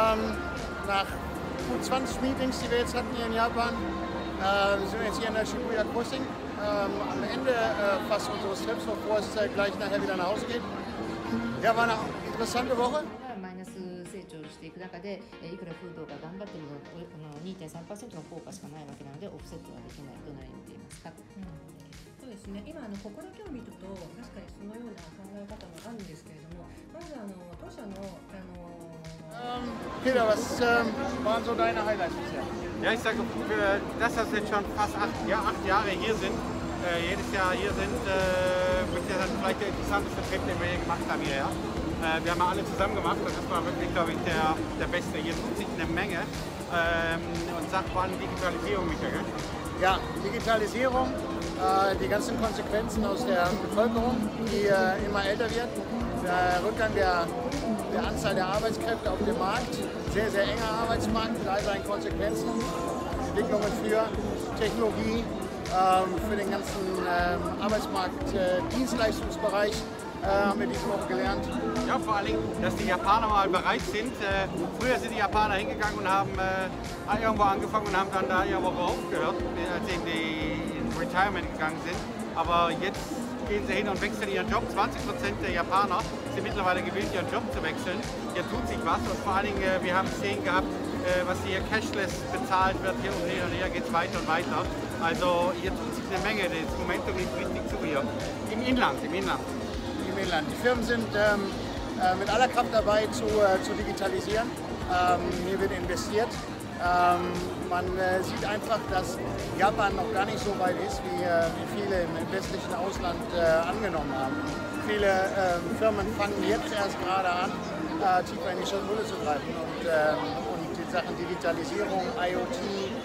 Nach gut 20 Meetings, die wir jetzt hatten hier in Japan, wir sind jetzt hier in der Shibuya Crossing. Am Ende fast unseres Trips, bevor es gleich nachher wieder nach Hause geht. Ja, war eine interessante Woche. マイナス成長していく中で、いくらフードが頑張っても2.3% の効果しかないわけなので、オフセットはできない。どのように見ていますか？ そうですね、今ここだけを見ると確かにそのような考え方もあるんですけれども、まず当社の Peter, was waren so deine Highlights bisher? Ja, ich sage, für das, dass wir jetzt schon fast 8 Jahre hier sind, jedes Jahr hier sind, wird ja dann vielleicht der interessanteste Trip, den wir hier gemacht haben hierher. Wir haben ja alle zusammen gemacht, das war wirklich, glaube ich, der beste. Hier tut sich eine Menge und sagt vor allem Digitalisierung, Michael. Ja, Digitalisierung, die ganzen Konsequenzen aus der Bevölkerung, die immer älter wird, der Rückgang der Anzahl der Arbeitskräfte auf dem Markt, sehr, sehr enger Arbeitsmarkt mit all seinen Konsequenzen, Entwicklungen für Technologie, für den ganzen Arbeitsmarkt, Dienstleistungsbereich. Haben wir diese Woche gelernt. Ja, vor allem, dass die Japaner mal bereit sind. Früher sind die Japaner hingegangen und haben irgendwo angefangen und haben dann da irgendwo aufgehört, als sie in Retirement gegangen sind. Aber jetzt gehen sie hin und wechseln ihren Job. 20% der Japaner sind mittlerweile gewillt, ihren Job zu wechseln. Hier tut sich was und vor allen Dingen, wir haben gesehen gehabt, was hier cashless bezahlt wird, hier und her geht es weiter und weiter. Also hier tut sich eine Menge, das Momentum nimmt richtig zu hier. Im Inland. Die Firmen sind mit aller Kraft dabei zu digitalisieren. Hier wird investiert. Man sieht einfach, dass Japan noch gar nicht so weit ist, wie viele im westlichen Ausland angenommen haben. Viele Firmen fangen jetzt erst gerade an, tiefer in die Schatulle zu greifen und die Sachen Digitalisierung, IoT,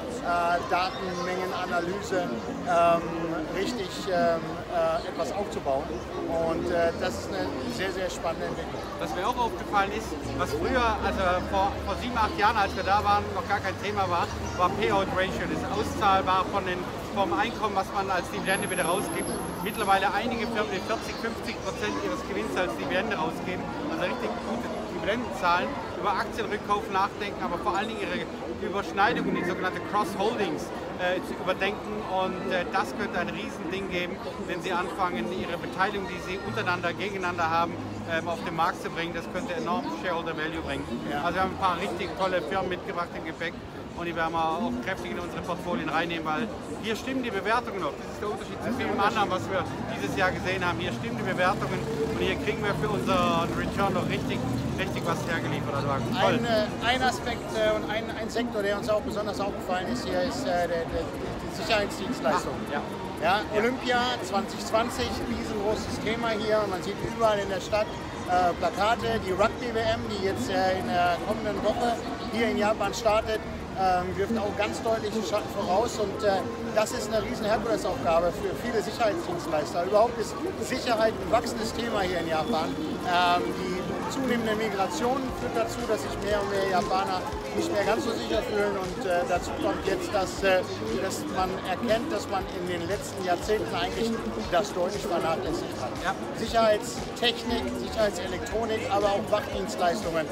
Datenmengenanalyse richtig etwas aufzubauen. Und das ist eine sehr, sehr spannende Entwicklung. Was mir auch aufgefallen ist, was früher, also vor 7, 8 Jahren, als wir da waren, noch gar kein Thema war Payout Ratio, das auszahlbar vom Einkommen, was man als Dividende wieder rausgibt. Mittlerweile einige Firmen, die 40–50% ihres Gewinns als Dividende rausgeben, also richtig gute Dividenden zahlen, über Aktienrückkauf nachdenken, aber vor allen Dingen ihre Überschneidungen, die sogenannte Cross-Holdings, zu überdenken, und das könnte ein Riesending geben, wenn sie anfangen, ihre Beteiligung, die sie untereinander, gegeneinander haben, auf den Markt zu bringen. Das könnte enorm Shareholder Value bringen. Ja. Also wir haben ein paar richtig tolle Firmen mitgebracht im Gepäck und die werden wir auch kräftig in unsere Portfolien reinnehmen, weil hier stimmen die Bewertungen noch. Das ist der Unterschied zu vielen anderen, was wir dieses Jahr gesehen haben. Hier stimmen die Bewertungen und hier kriegen wir für unseren Return noch richtig was hergeliefert. Also toll. Ein Aspekt und ein Sektor, der uns auch besonders aufgefallen ist hier, ist die Sicherheitsdienstleistung. Ja, Olympia 2020, riesengroßes Thema hier. Man sieht überall in der Stadt Plakate. Die Rugby-WM, die jetzt in der kommenden Woche hier in Japan startet, wirft auch ganz deutlichen Schatten voraus, und das ist eine riesen Herkulesaufgabe für viele Sicherheitsdienstleister. Überhaupt ist Sicherheit ein wachsendes Thema hier in Japan. Die zunehmende Migration führt dazu, dass sich mehr und mehr Japaner nicht mehr ganz so sicher fühlen, und dazu kommt jetzt, dass man erkennt, dass man in den letzten Jahrzehnten eigentlich das deutlich vernachlässigt hat. Ja. Sicherheitstechnik, Sicherheitselektronik, aber auch Wachdienstleistungen.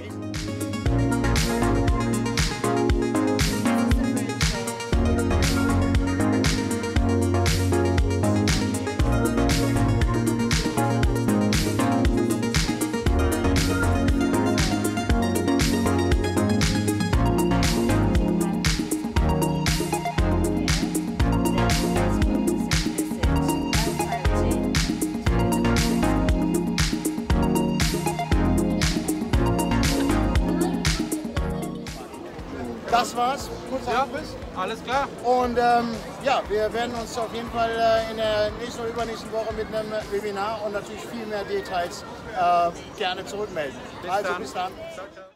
Das war's, kurzer Abriss. Alles klar. Und ja, wir werden uns auf jeden Fall in der nächsten oder übernächsten Woche mit einem Webinar und natürlich viel mehr Details gerne zurückmelden. Bis dann. Ciao, ciao.